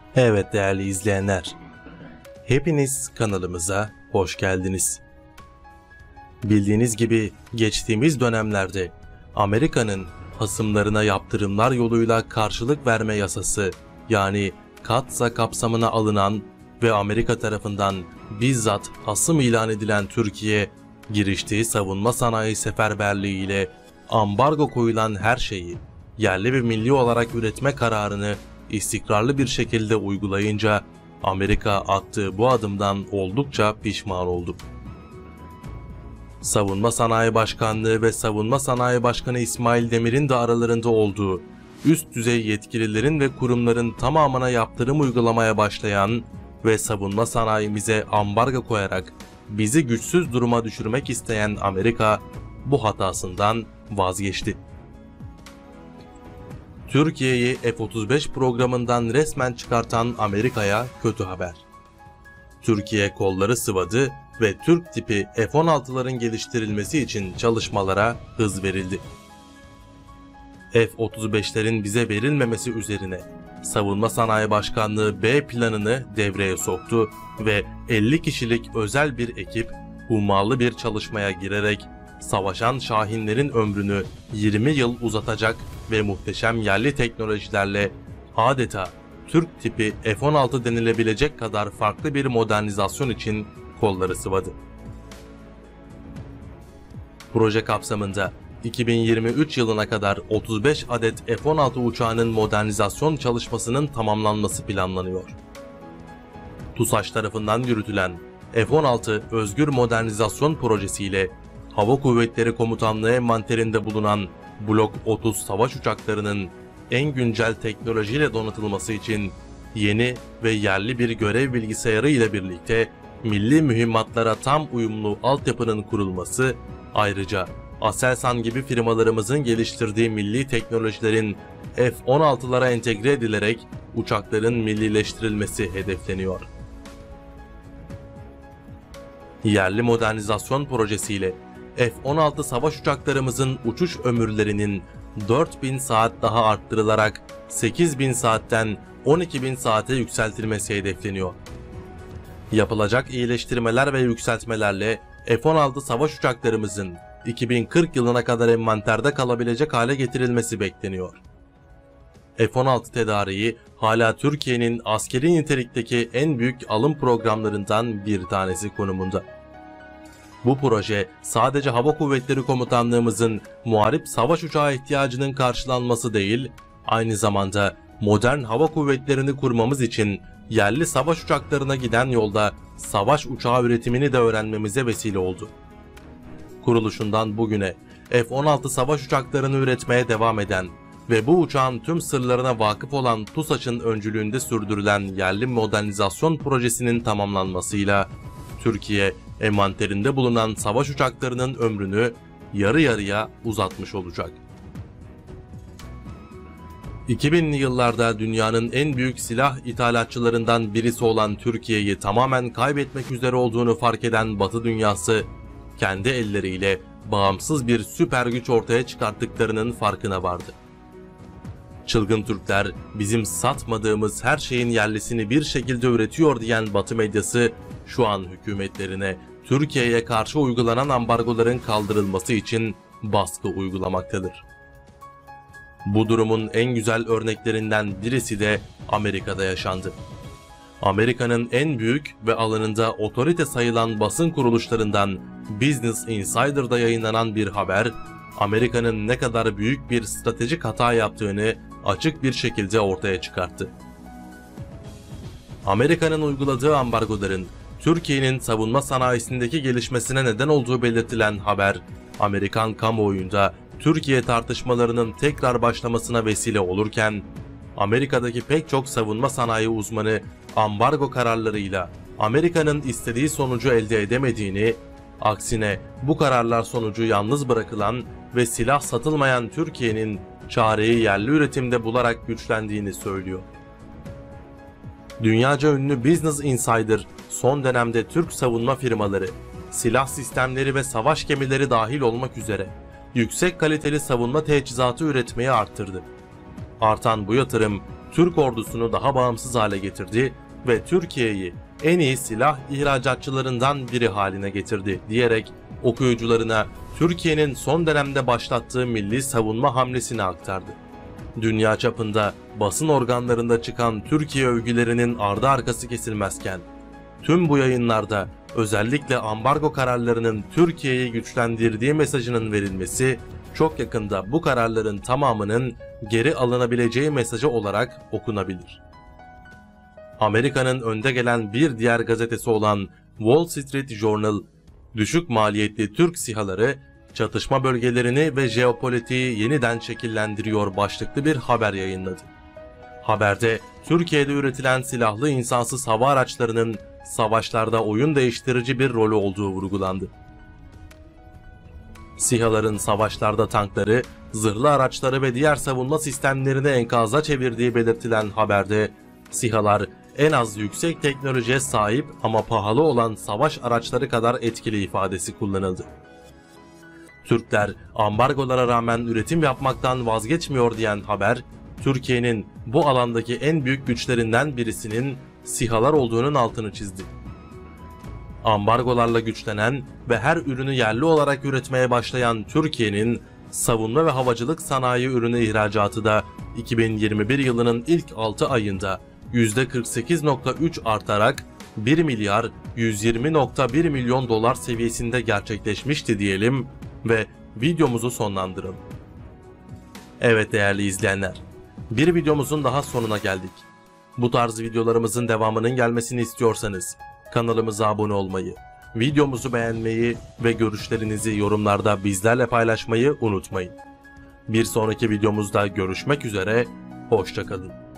Evet değerli izleyenler, hepiniz kanalımıza hoş geldiniz. Bildiğiniz gibi geçtiğimiz dönemlerde Amerika'nın hasımlarına yaptırımlar yoluyla karşılık verme yasası yani CAATSA kapsamına alınan ve Amerika tarafından bizzat hasım ilan edilen Türkiye, giriştiği savunma sanayi seferberliği ile ambargo koyulan her şeyi yerli ve milli olarak üretme kararını istikrarlı bir şekilde uygulayınca Amerika attığı bu adımdan oldukça pişman oldu. Savunma Sanayi Başkanlığı ve Savunma Sanayi Başkanı İsmail Demir'in de aralarında olduğu üst düzey yetkililerin ve kurumların tamamına yaptırım uygulamaya başlayan ve savunma sanayimize ambargo koyarak bizi güçsüz duruma düşürmek isteyen Amerika bu hatasından vazgeçti. Türkiye'yi F-35 programından resmen çıkartan Amerika'ya kötü haber. Türkiye kolları sıvadı ve Türk tipi F-16'ların geliştirilmesi için çalışmalara hız verildi. F-35'lerin bize verilmemesi üzerine Savunma Sanayi Başkanlığı B planını devreye soktu ve 50 kişilik özel bir ekip hummalı bir çalışmaya girerek savaşan şahinlerin ömrünü 20 yıl uzatacak ve muhteşem yerli teknolojilerle adeta Türk tipi F-16 denilebilecek kadar farklı bir modernizasyon için kolları sıvadı. Proje kapsamında 2023 yılına kadar 35 adet F-16 uçağının modernizasyon çalışmasının tamamlanması planlanıyor. TUSAŞ tarafından yürütülen F-16 Özgür Modernizasyon Projesi ile Hava Kuvvetleri Komutanlığı envanterinde bulunan Blok 30 savaş uçaklarının en güncel teknolojiyle donatılması için yeni ve yerli bir görev bilgisayarı ile birlikte milli mühimmatlara tam uyumlu altyapının kurulması, ayrıca Aselsan gibi firmalarımızın geliştirdiği milli teknolojilerin F-16'lara entegre edilerek uçakların millileştirilmesi hedefleniyor. Yerli modernizasyon projesiyle F-16 savaş uçaklarımızın uçuş ömürlerinin 4000 saat daha arttırılarak 8000 saatten 12.000 saate yükseltilmesi hedefleniyor. Yapılacak iyileştirmeler ve yükseltmelerle F-16 savaş uçaklarımızın 2040 yılına kadar envanterde kalabilecek hale getirilmesi bekleniyor. F-16 tedariği hala Türkiye'nin askeri nitelikteki en büyük alım programlarından bir tanesi konumunda. Bu proje sadece Hava Kuvvetleri Komutanlığımızın muharip savaş uçağı ihtiyacının karşılanması değil, aynı zamanda modern hava kuvvetlerini kurmamız için yerli savaş uçaklarına giden yolda savaş uçağı üretimini de öğrenmemize vesile oldu. Kuruluşundan bugüne F-16 savaş uçaklarını üretmeye devam eden ve bu uçağın tüm sırlarına vakıf olan TUSAŞ'ın öncülüğünde sürdürülen yerli modernizasyon projesinin tamamlanmasıyla Türkiye, envanterinde bulunan savaş uçaklarının ömrünü yarı yarıya uzatmış olacak. 2000'li yıllarda dünyanın en büyük silah ithalatçılarından birisi olan Türkiye'yi tamamen kaybetmek üzere olduğunu fark eden Batı dünyası, kendi elleriyle bağımsız bir süper güç ortaya çıkarttıklarının farkına vardı. Çılgın Türkler bizim satmadığımız her şeyin yerlisini bir şekilde üretiyor diyen Batı medyası şu an hükümetlerine Türkiye'ye karşı uygulanan ambargoların kaldırılması için baskı uygulamaktadır. Bu durumun en güzel örneklerinden birisi de Amerika'da yaşandı. Amerika'nın en büyük ve alanında otorite sayılan basın kuruluşlarından Business Insider'da yayınlanan bir haber, Amerika'nın ne kadar büyük bir stratejik hata yaptığını açık bir şekilde ortaya çıkarttı. Amerika'nın uyguladığı ambargoların Türkiye'nin savunma sanayisindeki gelişmesine neden olduğu belirtilen haber, Amerikan kamuoyunda Türkiye tartışmalarının tekrar başlamasına vesile olurken, Amerika'daki pek çok savunma sanayi uzmanı ambargo kararlarıyla Amerika'nın istediği sonucu elde edemediğini, aksine bu kararlar sonucu yalnız bırakılan ve silah satılmayan Türkiye'nin çareyi yerli üretimde bularak güçlendiğini söylüyor. Dünyaca ünlü Business Insider, son dönemde Türk savunma firmaları, silah sistemleri ve savaş gemileri dahil olmak üzere yüksek kaliteli savunma teçhizatı üretmeyi arttırdı. Artan bu yatırım, Türk ordusunu daha bağımsız hale getirdi ve Türkiye'yi en iyi silah ihracatçılarından biri haline getirdi diyerek okuyucularına Türkiye'nin son dönemde başlattığı milli savunma hamlesini aktardı. Dünya çapında basın organlarında çıkan Türkiye övgülerinin ardı arkası kesilmezken, tüm bu yayınlarda özellikle ambargo kararlarının Türkiye'yi güçlendirdiği mesajının verilmesi, çok yakında bu kararların tamamının geri alınabileceği mesajı olarak okunabilir. Amerika'nın önde gelen bir diğer gazetesi olan Wall Street Journal, düşük maliyetli Türk SİHA'ları çatışma bölgelerini ve jeopolitiği yeniden şekillendiriyor başlıklı bir haber yayınladı. Haberde Türkiye'de üretilen silahlı insansız hava araçlarının savaşlarda oyun değiştirici bir rolü olduğu vurgulandı. SİHA'ların savaşlarda tankları, zırhlı araçları ve diğer savunma sistemlerini enkaza çevirdiği belirtilen haberde, SİHA'lar en az yüksek teknolojiye sahip ama pahalı olan savaş araçları kadar etkili ifadesi kullanıldı. Türkler ambargolara rağmen üretim yapmaktan vazgeçmiyor diyen haber, Türkiye'nin bu alandaki en büyük güçlerinden birisinin SİHA'lar olduğunun altını çizdi. Ambargolarla güçlenen ve her ürünü yerli olarak üretmeye başlayan Türkiye'nin savunma ve havacılık sanayi ürünü ihracatı da 2021 yılının ilk 6 ayında %48.3 artarak 1 milyar 120.1 milyon dolar seviyesinde gerçekleşmişti diyelim ve videomuzu sonlandıralım. Evet değerli izleyenler, bir videomuzun daha sonuna geldik. Bu tarz videolarımızın devamının gelmesini istiyorsanız kanalımıza abone olmayı, videomuzu beğenmeyi ve görüşlerinizi yorumlarda bizlerle paylaşmayı unutmayın. Bir sonraki videomuzda görüşmek üzere, hoşça kalın.